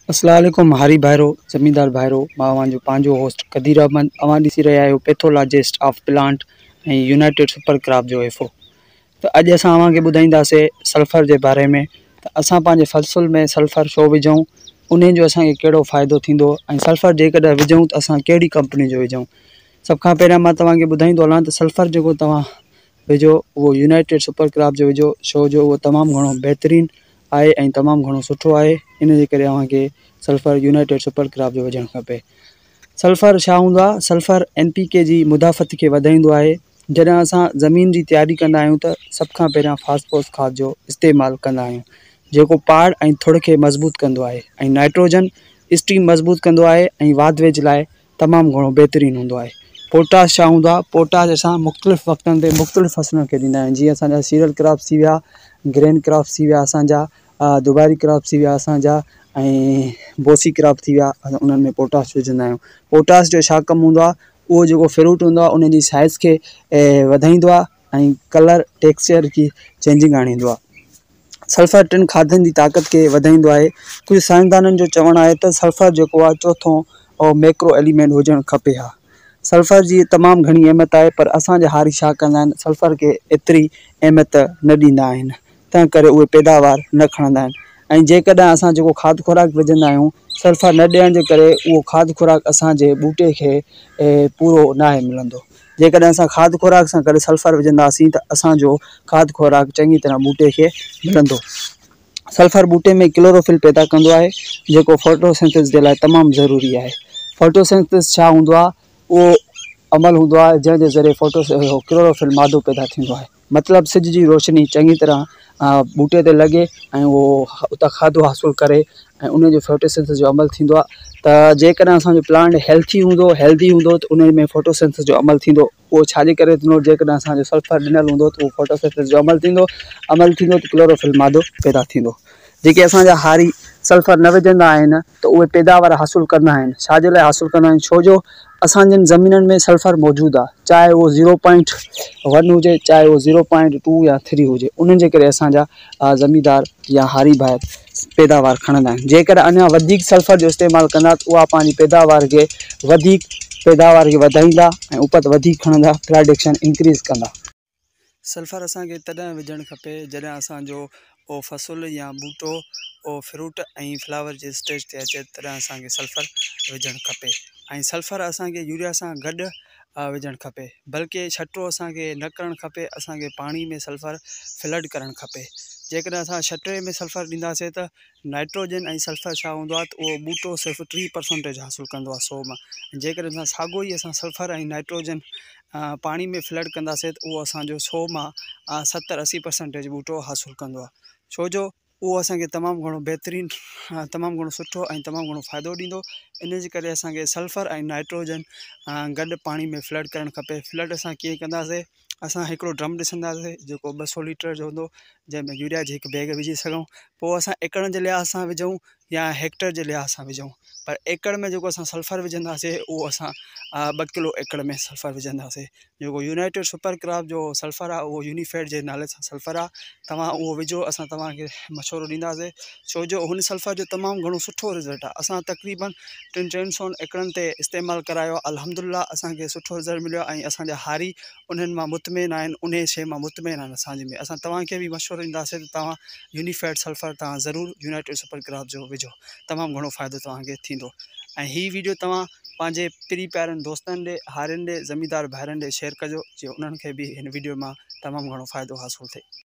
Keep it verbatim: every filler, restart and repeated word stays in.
अस्सलाम वालेकुम हारी भाइरो ज़मींदार भाइरो मां अवांजो पंहिंजो होस्ट कदीर अहमद अवां ॾिसी रहिया आहियो पैथोलॉजिस्ट ऑफ प्लांट ऐं यूनाइटेड सुपर क्रॉप जो एफओ। त अॼु असां अव्हांखे ॿुधाईंदासीं सल्फर जे बारे में त असां पंहिंजे फसल में सल्फर छो विझूं, उन जो असांखे कहिड़ो फ़ाइदो थींदो ऐं सल्फर जेकॾहिं विझूं त असां कहिड़ी कंपनी जो विझूं। सभ खां पहिरियां मां तव्हांखे ॿुधाईंदो हलां त सल्फर जेको तव्हां विझो उहो यूनाइटेड सुपर क्रॉप जो विझो, छो जो उहो तमामु घणो बहितरीनु आहे ऐं तमामु घणो सुठो आहे। इन जे करे अव्हांखे सल्फर यूनाइटेड सुपर क्रॉप जो विझणु खपे। सल्फर छा हूंदो आहे? सल्फर एन पी के जी मुदाफ़त खे वधाईंदो आहे। जॾहिं असां ज़मीन जी तयारी कंदा आहियूं त सभ खां पहिरियां फास्फोरस खाद जो इस्तेमालु कंदा आहियूं, जेको पाड़ ऐं थुड़ खे मज़बूत कंदो आहे ऐं नाइट्रोजन स्टीम मज़बूत कंदो आहे ऐं वाध वेझ लाइ तमामु घणो बहितरीनु हूंदो आहे। पोटाश छा हूंदो आहे? पोटाश असां मुख़्तलिफ़ वक़्तनि ते मुख़्तलिफ़ फसलुनि खे ॾींदा आहियूं, जीअं असांजा सीरियल क्रॉप्स थी विया, ग्रेन क्रॉप्स थी विया असांजा, दुबारी क्रॉप्स थी विया असांजा ऐं बोसी क्रॉप थी विया, उन्हनि में पोटाश विझंदा आहियूं। पोटाश जो छा कमु हूंदो आहे? उहो जेको फ्रूट हूंदो आहे उन जी साइज़ खे वधाईंदो आहे ऐं कलर टेक्सचर की चेंजिंग आणींदो आहे। सल्फर टिनि खाधनि जी ताक़त खे वधाईंदो आहे। कुझु साइंसदाननि जो चवणु आहे त सल्फर जेको आहे चोथों और मैक्रो एलिमेंट हुजणु खपे हा। सल्फर जी तमामु घणी अहमियत आहे, पर असांजे हारी छा कंदा आहिनि, सल्फर खे एतिरी अहमियत न ॾींदा आहिनि, तंहिं करे उहे पैदावार न खणंदा आहिनि। ऐं जेकॾहिं असां जेको खाद खुराक विझंदा आहियूं, सल्फर न ॾियण जे करे उहो खाद खुराक असांजे ॿूटे खे पूरो न आहे मिलंदो। जेकॾहिं असां खाद खुराक सां गॾु सल्फर विझंदासीं त असांजो खाद खुराक चङी तरह ॿूटे खे मिलंदो। सल्फर ॿूटे में क्लोरोफिल पैदा कंदो आहे, जेको फोटोसिंथेसिस जे लाइ तमामु ज़रूरी आहे। फोटोसिंथेसिस छा हूंदो आहे? उहो अमल हूंदो आहे जंहिंजे ज़रिए फोटो क्लोरोफिल मादो पैदा थींदो आहे, मतिलबु सिज जी रोशनी चङी तरह ॿूटे ते लॻे ऐं उहो उतां खाधो हासिलु करे ऐं उन जो फोटोसिंथेसिस जो अमल थींदो आहे। त जेकॾहिं असांजो प्लांट हेल्थी हूंदो हेल्दी हूंदो त उन में फोटोसिंथेसिस जो अमल थींदो। उहो छाजे करे थींदो? जेकॾहिं असांजो सल्फर ॾिनल हूंदो त उहो फोटोसिंथेसिस जो अमल थींदो अमल थींदो त क्लोरोफिल मादो पैदा थींदो। जेके असांजा हारी सल्फर न विझंदा आहिनि त उहे पैदावार हासिलु कंदा आहिनि। छाजे लाइ हासिलु कंदा आहिनि? छो जो असांजनि ज़मीननि में सल्फर मौजूदु आहे, चाहे उहो ज़ीरो पॉइंट वन हुजे, चाहे उहो ज़ीरो पॉइंट टू या थ्री हुजे, उन्हनि जे करे असांजा ज़मींदार या हारी भाइर पैदावार खणंदा आहिनि। जेकॾहिं अञा वधीक सल्फर जो इस्तेमालु कंदा त उहा पंहिंजी पैदावार खे वधीक पैदावार खे वधाईंदा ऐं उपत वधीक खणंदा, प्रोडक्शन इंक्रीज़ कंदा। सल्फर असांखे तॾहिं विझणु खपे जॾहिं असांजो उहो फसल या ॿूटो उहो फ्रूट ऐं फ्लावर जे स्टेज ते अचे, तॾहिं असांखे सल्फर विझणु खपे। ऐं सल्फर असांखे यूरिया सां गॾु विझणु खपे, बल्कि छटो असांखे न करणु खपे, असांखे पाणी में सल्फर फ्लड करणु खपे। जेकॾहिं असां छटे में सल्फर ॾींदासीं त नाइट्रोजन ऐं सल्फर छा हूंदो आहे त उहो ॿूटो सिर्फ़ु टी परसेंटेज हासिलु कंदो आहे सौ मां। जेकॾहिं असां साॻियो ई असां सल्फर ऐं नाइट्रोजन पाणी में फ्लड कंदासीं त उहो असांजो सौ मां सतरि असी परसेंटेज ॿूटो हासिलु कंदो आहे। छो जो उहो असांखे तमामु घणो बहितरीनु तमामु घणो सुठो ऐं तमामु घणो फ़ाइदो ॾींदो। इन जे करे असांखे सल्फर ऐं नाइट्रोजन गॾु पाणी में फ्लड करणु खपे। फ्लड असां कीअं कंदासीं? असां हिकिड़ो ड्रम ॾिसंदासीं जेको ॿ सौ लीटर जो हूंदो, जंहिंमें यूरिया जी हिकु बैग विझी सघूं। पोइ असां एकड़ जे लिहाज़ सां विझूं या हेक्टर जे लिहाज़ सां विझूं, पर एकड़ में जेको असां सल्फर विझंदासीं उहो असां ॿ किलो एकड़ में सल्फर विझंदासीं। जेको यूनाइटेड सुपर क्रॉप जो सल्फर आहे उहो यूनिफेड जे नाले सां सल्फर आहे, तव्हां उहो विझो, असां तव्हांखे मशवरो ॾींदासीं। छो जो हुन सल्फर जो तमामु घणो सुठो रिज़ल्ट आहे। असां तक़रीबन टिनि टिनि सौ एकड़नि ते इस्तेमालु करायो, अल्हम्दुलिल्लाह असांखे सुठो रिज़ल्ट मिलियो ऐं असांजा हारी उन्हनि मां मुतमिन आहिनि, उन शइ मां मुतमिन आहिनि असांजे में। असां तव्हांखे बि मशवरो ॾींदासीं त तव्हां यूनिफेड सल्फर तव्हां ज़रूरु यूनाइटेड सुपर क्रॉप जो विझो, तमामु घणो फ़ाइदो तव्हांखे थींदो। ऐं हीअ वीडियो तव्हां पंहिंजे पिरी प्यारनि दोस्तनि ॾे, हारियुनि ॾे, ज़मींदार भाइरनि ॾे शेयर कजो, जीअं उन्हनि खे बि हिन वीडियो मां तमामु घणो फ़ाइदो हासिलु थिए।